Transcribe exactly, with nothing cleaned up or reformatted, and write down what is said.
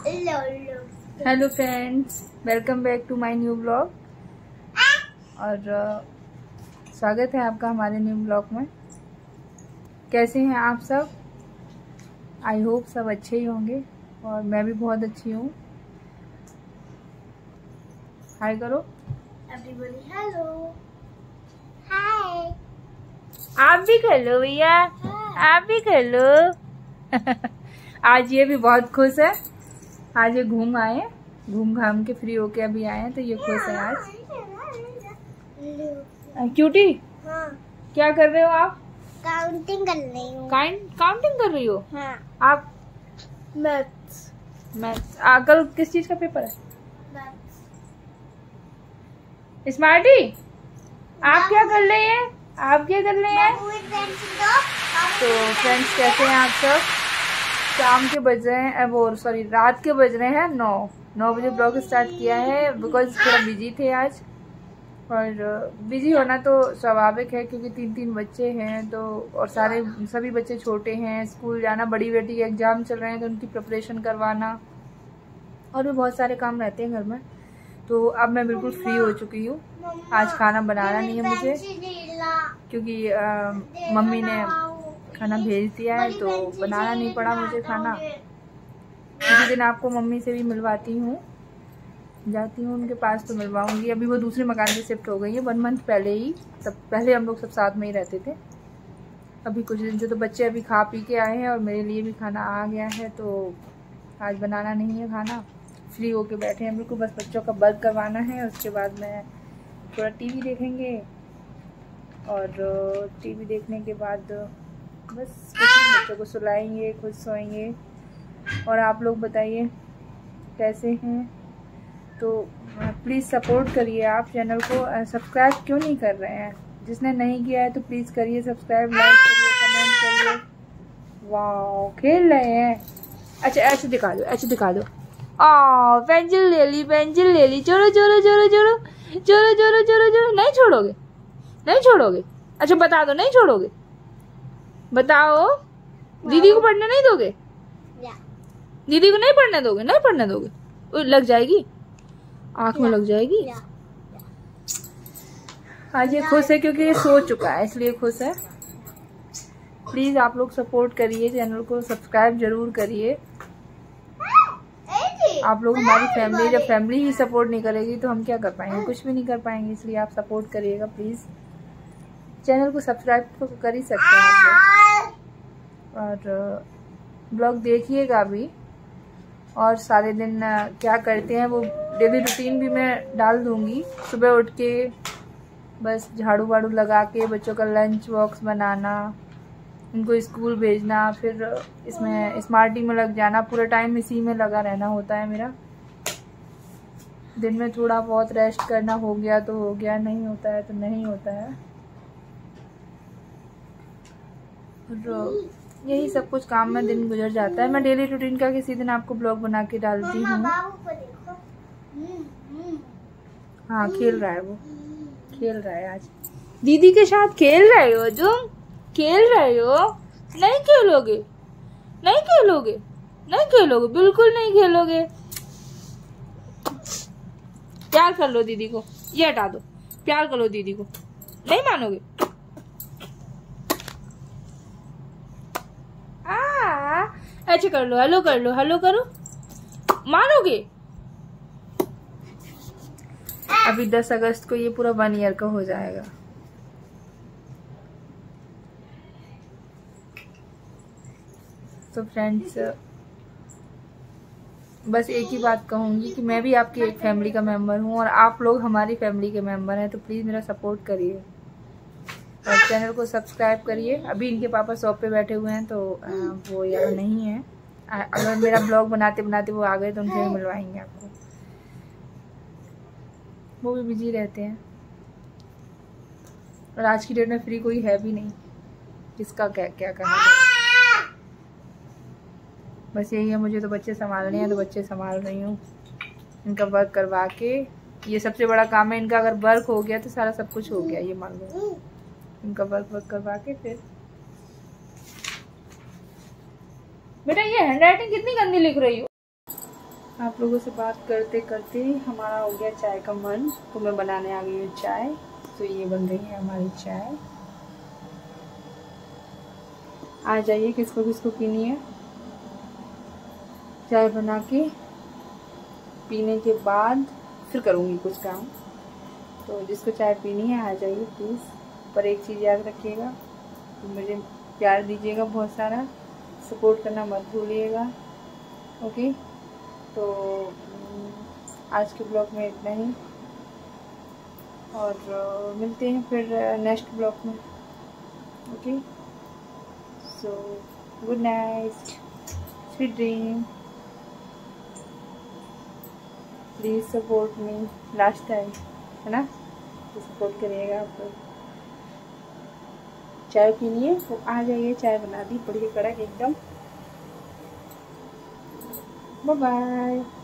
Hello friends, welcome back to my new blog. और uh, स्वागत है आपका हमारे न्यू ब्लॉग में। कैसे हैं आप सब? आई होप सब अच्छे ही होंगे और मैं भी बहुत अच्छी हूँ। हाय करो एवरीबॉडी। हेलो, हाय। आप भी कर लो भैया, आप भी कर लो। आज ये भी बहुत खुश है। आज ये घूम आए, घूम घाम के फ्री होके अभी आए हैं तो ये खुश है आज। क्यूटी, हाँ। क्या कर रहे हो आप? काउंटिंग कर रही हूँ। काउंटिंग कर रही हो? हाँ। आप मैथ्स। मैथ्स। कल किस चीज का पेपर है? मैथ्स। स्मार्टी, आप क्या कर रहे हैं? आप क्या कर रहे हैं? तो फ्रेंड्स, कैसे हैं आप सब? शाम के बज रहे हैं, वो सॉरी रात के बज रहे हैं नौ नौ बजे ब्लॉग स्टार्ट किया है बिकॉज थोड़ा बिजी थे आज। और बिजी होना तो स्वाभाविक है क्योंकि तीन तीन बच्चे हैं तो, और सारे सभी बच्चे छोटे हैं, स्कूल जाना, बड़ी बेटी के एग्जाम चल रहे हैं तो उनकी प्रिपरेशन करवाना और भी बहुत सारे काम रहते हैं घर में। तो अब मैं बिल्कुल फ्री हो चुकी हूँ। आज खाना बनाना नहीं है मुझे क्योंकि आ, मम्मी ने खाना भेज दिया है तो बनाना नहीं पड़ा मुझे खाना। किसी दिन आपको मम्मी से भी मिलवाती हूँ, जाती हूँ उनके पास तो मिलवाऊंगी। अभी वो दूसरे मकान से शिफ्ट हो गई है, वन मंथ पहले ही। तब पहले हम लोग सब साथ में ही रहते थे। अभी कुछ दिन से तो बच्चे अभी खा पी के आए हैं और मेरे लिए भी खाना आ गया है तो आज बनाना नहीं है खाना। फ्री होके बैठे हैं बिल्कुल, बस बच्चों का वर्क करवाना है। उसके बाद मैं थोड़ा टीवी देखेंगे और टीवी देखने के बाद बस बच्चों को सुलाएंगे, खुद सोएंगे। और आप लोग बताइए कैसे हैं? तो प्लीज़ सपोर्ट करिए आप चैनल को। सब्सक्राइब क्यों नहीं कर रहे हैं? जिसने नहीं किया है तो प्लीज़ करिए सब्सक्राइब, लाइक करिए, कमेंट करिए। वाह, खेल रहे हैं। अच्छा ऐसे दिखा दो, ऐसे दिखा दो। आ पेंसिल ले ली, पेंसिल ले ली। जोरो जोरो जोरो जोरो जोरो जोरो जोरो जोरो। नहीं छोड़ोगे? नहीं छोड़ोगे? अच्छा बता दो, नहीं छोड़ोगे? बताओ, दीदी को पढ़ने नहीं दोगे? दीदी को नहीं पढ़ने दोगे? नहीं पढ़ने दोगे? लग जाएगी, आंख में लग जाएगी। आज ये खुश है क्योंकि ये सो चुका है इसलिए खुश है। प्लीज आप लोग सपोर्ट करिए, चैनल को सब्सक्राइब जरूर करिए। आप लोग हमारी फैमिली, जब फैमिली ही सपोर्ट नहीं करेगी तो हम क्या कर पाएंगे? कुछ भी नहीं कर पाएंगे। इसलिए आप सपोर्ट करिएगा प्लीज। चैनल को सब्सक्राइब तो कर ही सकते हैं आप लोग। और ब्लॉग देखिएगा भी। और सारे दिन क्या करते हैं वो डेली रूटीन भी मैं डाल दूंगी। सुबह उठ के बस झाड़ू वाड़ू लगा के बच्चों का लंच बॉक्स बनाना, उनको स्कूल भेजना, फिर इसमें स्मार्टी में लग जाना। पूरा टाइम इसी में लगा रहना होता है मेरा। दिन में थोड़ा बहुत रेस्ट करना हो गया तो हो गया, नहीं होता है तो नहीं होता है। और यही सब कुछ काम में दिन गुजर जाता है। मैं डेली रूटीन का किसी दिन आपको ब्लॉग बना के डालती हूँ। हाँ, खेल रहा है वो, खेल रहा है आज दीदी के साथ। खेल रहे हो तुम? खेल रहे हो? नहीं खेलोगे? नहीं खेलोगे? नहीं खेलोगे? बिल्कुल नहीं खेलोगे। प्यार कर लो दीदी को, ये हटा दो। प्यार कर लो दीदी को, नहीं मानोगे? ऐसे कर लो, हेलो कर लो, हेलो करो। मानोगे? अभी दस अगस्त को ये पूरा वन ईयर का हो जाएगा। तो फ्रेंड्स, बस एक ही बात कहूंगी कि मैं भी आपकी एक फैमिली का मेंबर हूँ और आप लोग हमारी फैमिली के मेंबर हैं। तो प्लीज मेरा सपोर्ट करिए और चैनल को सब्सक्राइब करिए। अभी इनके पापा शॉप पे बैठे हुए हैं तो आ, वो यहाँ नहीं है। अगर मेरा ब्लॉग बनाते बनाते वो आ गए तो उनसे भी मिलवाएंगे आपको। वो भी बिजी रहते हैं और आज की डेट में फ्री कोई है भी नहीं, किसका क्या क्या करना है। बस यही है, मुझे तो बच्चे संभालने हैं तो बच्चे संभाल रही हूँ। इनका वर्क करवा के, ये सबसे बड़ा काम है इनका। अगर वर्क हो गया तो सारा सब कुछ हो गया, ये मान लो। इनका वर्क वर्क करवा के फिर। बेटा ये हैंडराइटिंग कितनी गंदी लिख रही हो? आप लोगों से बात करते करते हमारा हो गया चाय का मन, तो मैं बनाने आ गई हूँ चाय। तो ये बन रही है हमारी चाय। आ जाइए, किसको किसको पीनी है। चाय बना के पीने के बाद फिर करूँगी कुछ काम। तो जिसको चाय पीनी है आ जाइए प्लीज़। पर एक चीज़ याद रखिएगा, तो मुझे प्यार दीजिएगा बहुत सारा, सपोर्ट करना मत भूलिएगा। ओके, तो आज के ब्लॉग में इतना ही, और मिलते हैं फिर नेक्स्ट ब्लॉग में। Okay, so good night, sweet dream. Please support me, last time है ना, तो सपोर्ट करिएगा आप लोग। चाय पीनी है तो आ जाइए, चाय बना दी बढ़िया कड़क एकदम। Bye bye.